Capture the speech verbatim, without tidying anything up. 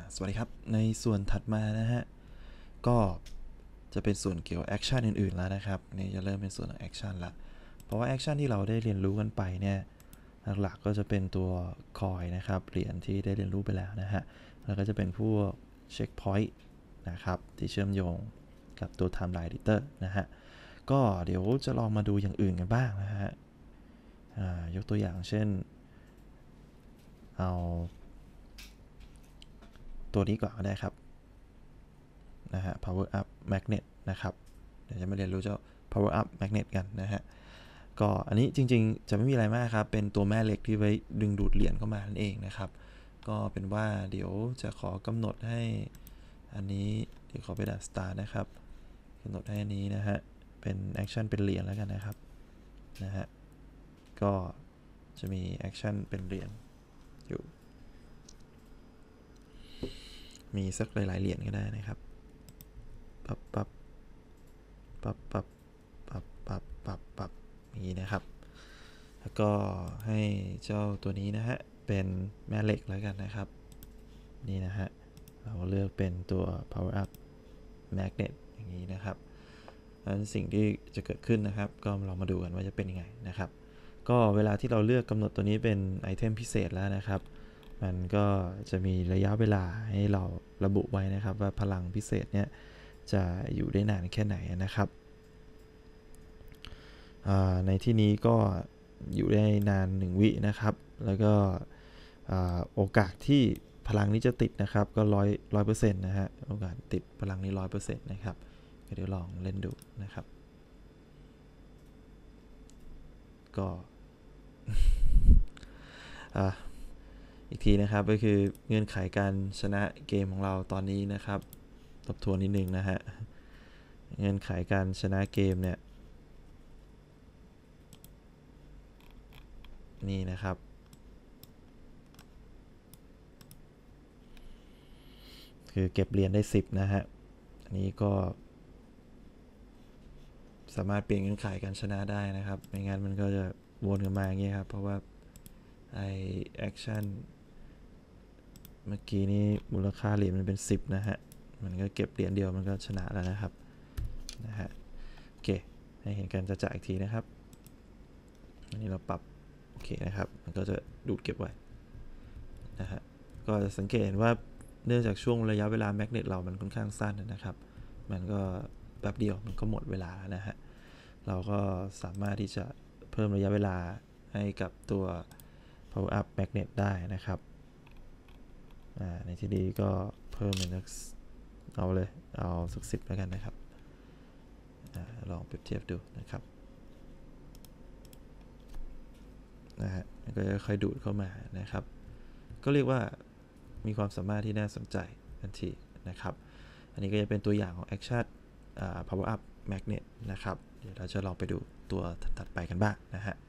สวัสดีครับในส่วนถัดมานะฮะก็จะเป็นส่วนเกี่ยวกับแอคชั่นอื่นๆแล้วนะครับนี่จะเริ่มเป็นส่วนของแอคชั่นละเพราะว่าแอคชั่นที่เราได้เรียนรู้กันไปเนี่ยหลักๆก็จะเป็นตัวคอยนะครับเหรียญที่ได้เรียนรู้ไปแล้วนะฮะแล้วก็จะเป็นพวกเช็คพอยต์นะครับที่เชื่อมโยงกับตัว Timeline Editor นะฮะก็เดี๋ยวจะลองมาดูอย่างอื่นกันบ้างนะฮะยกตัวอย่างเช่นเอาตัวนี้ก่อนก็ได้ครับนะฮะ power up magnet นะครับเดี๋ยวจะมาเรียนรู้เจ้า power up magnet กันนะฮะก็อันนี้จริงๆจะไม่มีอะไรมากครับเป็นตัวแม่เหล็กที่ไว้ดึงดูดเหรียญเข้ามานั่นเองนะครับก็เป็นว่าเดี๋ยวจะขอกำหนดให้อันนี้เดี๋ยวขอไปดัด start นะครับกำหนดให้อันนี้นะฮะเป็น action เป็นเหรียญแล้วกันนะครับนะฮะก็จะมี action เป็นเหรียญอยู่มีสักหลายๆเหรียญก็ได้นะครับปับปับปับปับปับปับปับปับนี้นะครับแล้วก็ให้เจ้าตัวนี้นะฮะเป็นแม่เหล็กแล้วกันนะครับนี่นะฮะเราเลือกเป็นตัว power up magnet อย่างนี้นะครับนั้นสิ่งที่จะเกิดขึ้นนะครับก็เรามาดูกันว่าจะเป็นยังไงนะครับก็เวลาที่เราเลือกกำหนดตัวนี้เป็นไอเทมพิเศษแล้วนะครับมันก็จะมีระยะเวลาให้เราระบุไว้นะครับว่าพลังพิเศษเนี่ยจะอยู่ได้นานแค่ไหนนะครับในที่นี้ก็อยู่ได้นานหนึ่งวินะครับแล้วก็โอกาสที่พลังนี้จะติดนะครับก็ร้อยร้อยเปอร์เซ็นต์นะฮะโอกาสติดพลังนี้ร้อยเปอร์เซ็นต์นะครับเดี๋ยวลองเล่นดูนะครับก็ อีกทีนะครับก็คือเงื่อนไขการชนะเกมของเราตอนนี้นะครับทบทวนนิดนึงนะฮะเงื่อนไขการชนะเกมเนี่ยนี่นะครับคือเก็บเหรียญได้สิบนะฮะอันนี้ก็สามารถเปลี่ยนเงื่อนไขการชนะได้นะครับไม่งั้นมันก็จะวนกันมาอย่างเงี้ยครับเพราะว่าไอแอคชั่นเมื่อกี้นี้มูลค่าเหรียญมันเป็นสิบนะฮะมันก็เก็บเหรียญเดียวมันก็ชนะแล้วนะครับนะฮะโอเคให้เห็นกันจะจ่ายอีกทีนะครับอันนี้เราปรับโอเคนะครับมันก็จะดูดเก็บไว้นะฮะก็จะสังเกตว่าเนื่องจากช่วงระยะเวลาแมกเนตเรามันค่อนข้างสั้นนะครับมันก็แป๊บเดียวมันก็หมดเวลานะฮะเราก็สามารถที่จะเพิ่มระยะเวลาให้กับตัว power up magnet ได้นะครับในที่นี้ก็เพิ่มเป็นสักเอาเลยเอาสักสิบแล้วกันนะครับลองเปรียบเทียบดูนะครับนะฮะก็จะค่อยดูดเข้ามานะครับก็เรียกว่ามีความสามารถที่น่าสนใจทันทีนะครับอันนี้ก็จะเป็นตัวอย่างของ Action Power Up Magnet นะครับเดี๋ยวเราจะลองไปดูตัวถัดไปกันบ้างนะฮะ